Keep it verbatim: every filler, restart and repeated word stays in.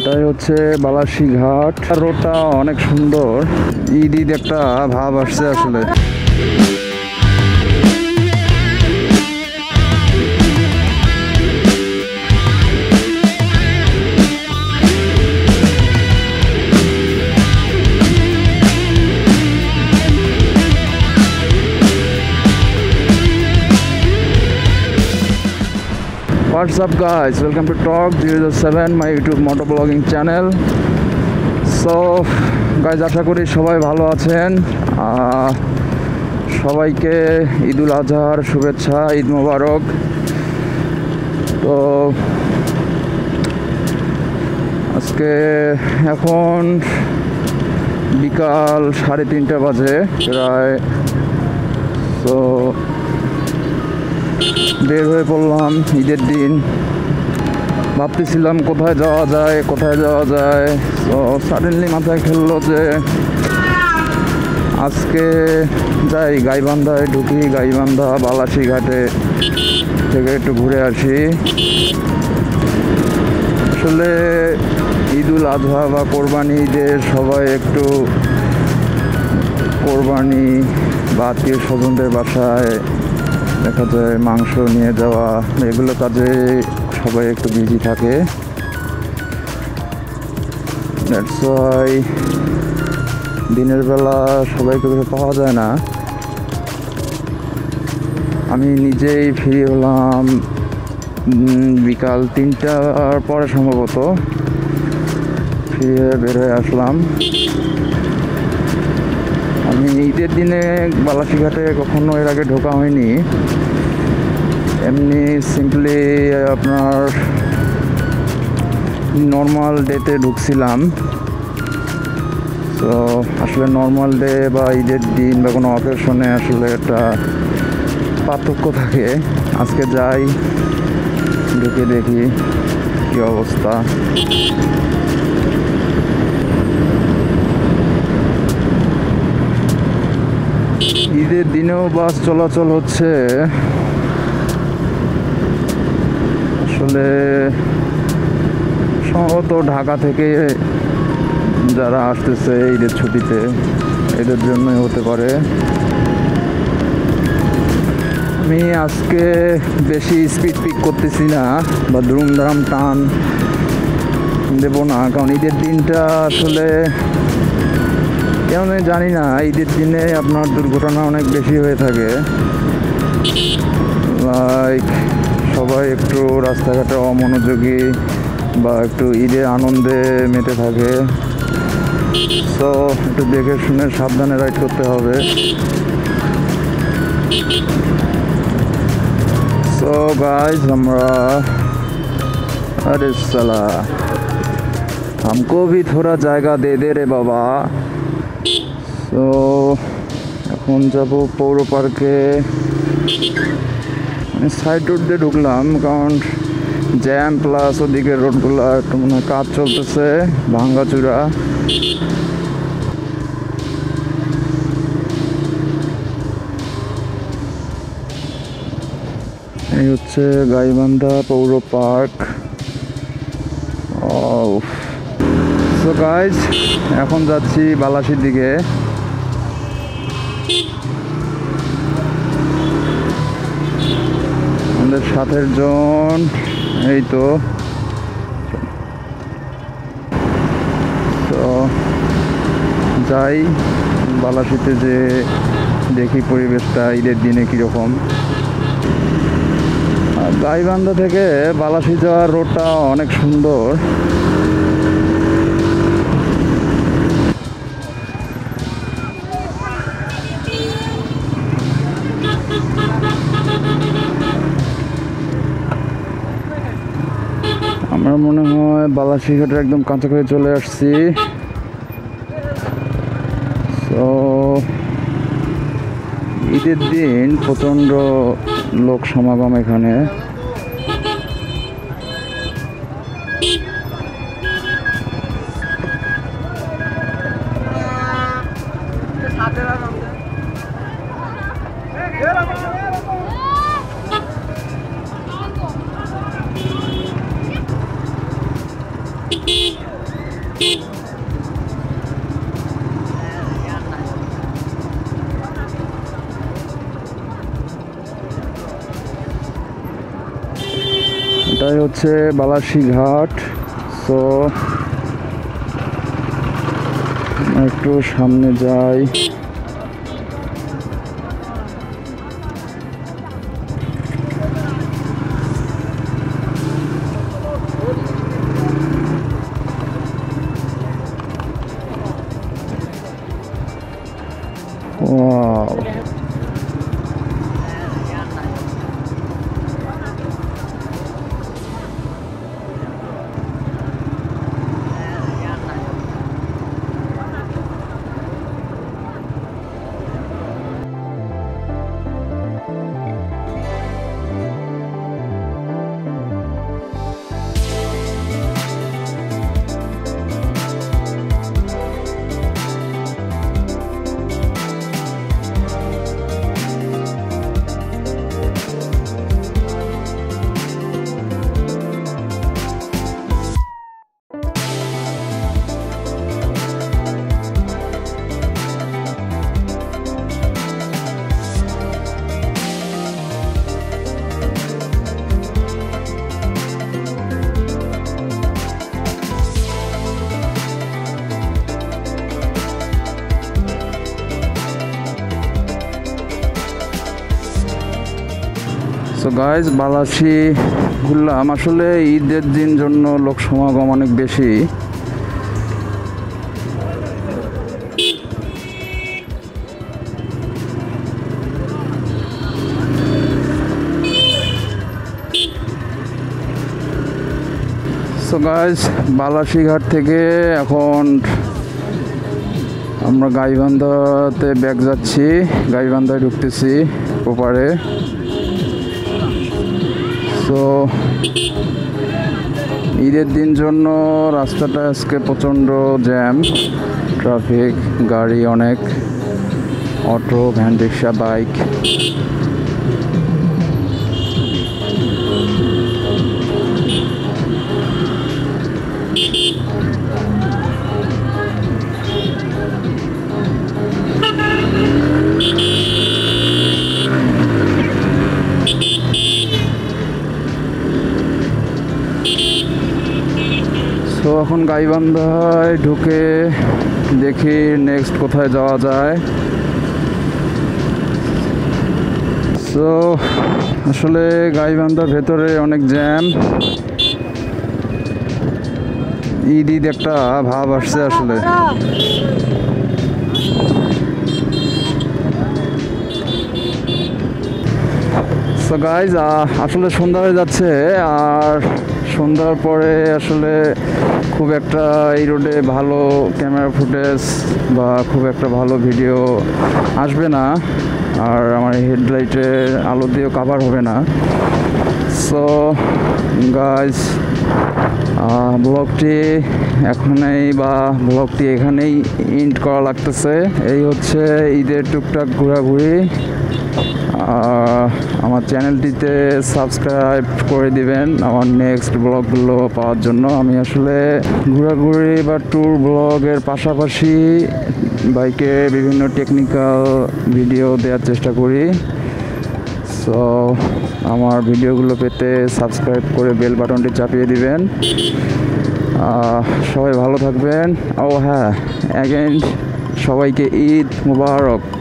এটাই হচ্ছে বালাসি ঘাট। রোডটা অনেক সুন্দর, ঈদ ঈদ একটা ভাব আসছে আসলে। What's up guys, welcome to Talk zero seven, my YouTube motovlogging channel. So guys, আশা করি সবাই ভালো আছেন। সবাইকে ঈদুল আজহার শুভেচ্ছা, ঈদ মোবারক। তো আজকে এখন বিকাল সাড়ে তিনটা বাজে প্রায়। তো বের হয়ে পড়লাম ঈদের দিন। ভাবতেছিলাম কোথায় যাওয়া যায় কোথায় যাওয়া যায় তো সাডেনলি মাথায় খেললো যে আজকে যাই গাইবান্ধায় ঢুকি, গাইবান্ধা বালাসি ঘাটে থেকে একটু ঘুরে আসি। আসলে ঈদুল আজহা বা কোরবানি ঈদের সবাই একটু কোরবানি বা আত্মীয় স্বজনদের বাসায় দেখা যায় মাংস নিয়ে যাওয়া, এগুলো কাজে সবাই একটু বিজি থাকে। দ্যাটস ওয়াই দিনের বেলা সবাইকে পাওয়া যায় না। আমি নিজেই ফ্রি হলাম বিকাল তিনটার পরে, সম্ভবত ফ্রি হয়ে বের হয়ে আসলাম। আমি ঈদের দিনে বালাসি ঘাটে কখনো এর আগে ঢোকা হয়নি, এমনি সিম্পলি আপনার নর্মাল ডেতে ঢুকছিলাম। তো আসলে নর্মাল ডে বা ঈদের দিন বা কোনো অকেশনে আসলে একটা পার্থক্য থাকে। আজকে যাই, ঢুকে দেখি কী অবস্থা। ঈদের দিনেও বাস চলাচল হচ্ছে। আসলে সম্ভবত ঢাকা থেকে যারা আসতেছে ঈদের ছুটিতে এদের জন্যই হতে পারে। আমি আজকে বেশি স্পিড পিক করতেছি না বা ধুমধাম টান দেব না, কারণ ঈদের দিনটা আসলে কেন জানি না, ঈদের দিনে আপনার দুর্ঘটনা অনেক বেশি হয়ে থাকে। লাইক সবাই একটু রাস্তাঘাটে অমনোযোগী বা একটু ঈদের আনন্দে মেতে থাকে। তো একটু দেখে শুনে সাবধানে রাইড করতে হবে। সো গাইজ আমরা আরে সালা हमको भी थोड़ा জায়গা দে দে রে বাবা। তো এখন যাব পৌর পার্কে। সাইড রোড দিয়ে ঢুকলাম কারণ জ্যাম প্লাস ওদিকে রোডগুলো একটু মনে হয় কাজ চলতেছে, ভাঙ্গাচুরা। এই হচ্ছে গাইবান্ধা পৌর পার্ক। সো গাইজ এখন যাচ্ছি বালাসির দিকে। আমাদের সাথের জন এই তো। তো যাই বালাসিতে, যে দেখি পরিবেশটা ঈদের দিনে কীরকম। গাইবান্ধা থেকে বালাসি যাওয়ার রোডটা অনেক সুন্দর। আমার মনে হয় বালাসি ঘাটের একদম কাছাকাছি চলে আসছি। তো ঈদের দিন প্রচণ্ড লোক সমাগম এখানে। এটাই হচ্ছে বালাসি ঘাট। সো একটু সামনে যাই। ওয়াও, সো গাইজ বালাসি ঘুরলাম। আসলে ঈদের দিন জন্য লোক সমাগম অনেক বেশি। সো গাইজ বালাসি ঘাট থেকে এখন আমরা গাইবান্ধাতে ব্যাক যাচ্ছি, গাইবান্ধায় ঢুকতেছি ওপারে। তো ঈদের দিন জন্য রাস্তাটা আজকে প্রচণ্ড জ্যাম, ট্রাফিক, গাড়ি অনেক, অটো, ভ্যান, রিক্সা, বাইক। তো এখন গাইবান্ধায় ঢুকে দেখি নেক্সট কোথায় যাওয়া যায়। সো আসলে গাইবান্ধার ভেতরে অনেক জ্যাম, ঈদ ঈদ একটা ভাব আসছে আসলে। সো গাইজ আসলে সন্ধ্যা হয়ে যাচ্ছে, আর সন্ধ্যার পরে আসলে খুব একটা এই রোডে ভালো ক্যামেরা ফুটেজ বা খুব একটা ভালো ভিডিও আসবে না, আর আমার হেডলাইটের আলো দিয়েও কাভার হবে না। সো গাইজ ব্লগটি এখানেই বা ব্লগটি এখানেই এন্ড করা লাগতেছে। এই হচ্ছে ঈদের টুকটাক ঘোরাঘুরি। আমার চ্যানেলটিতে সাবস্ক্রাইব করে দিবেন আমার নেক্সট ব্লগগুলো পাওয়ার জন্য। আমি আসলে ঘোরাঘুরি বা ট্যুর ব্লগের পাশাপাশি বাইকে বিভিন্ন টেকনিক্যাল ভিডিও দেওয়ার চেষ্টা করি। সো আমার ভিডিওগুলো পেতে সাবস্ক্রাইব করে বেল বাটনটি চাপিয়ে দিবেন। সবাই ভালো থাকবেন। ও হ্যাঁ, অ্যাগেন সবাইকে ঈদ মুবারক।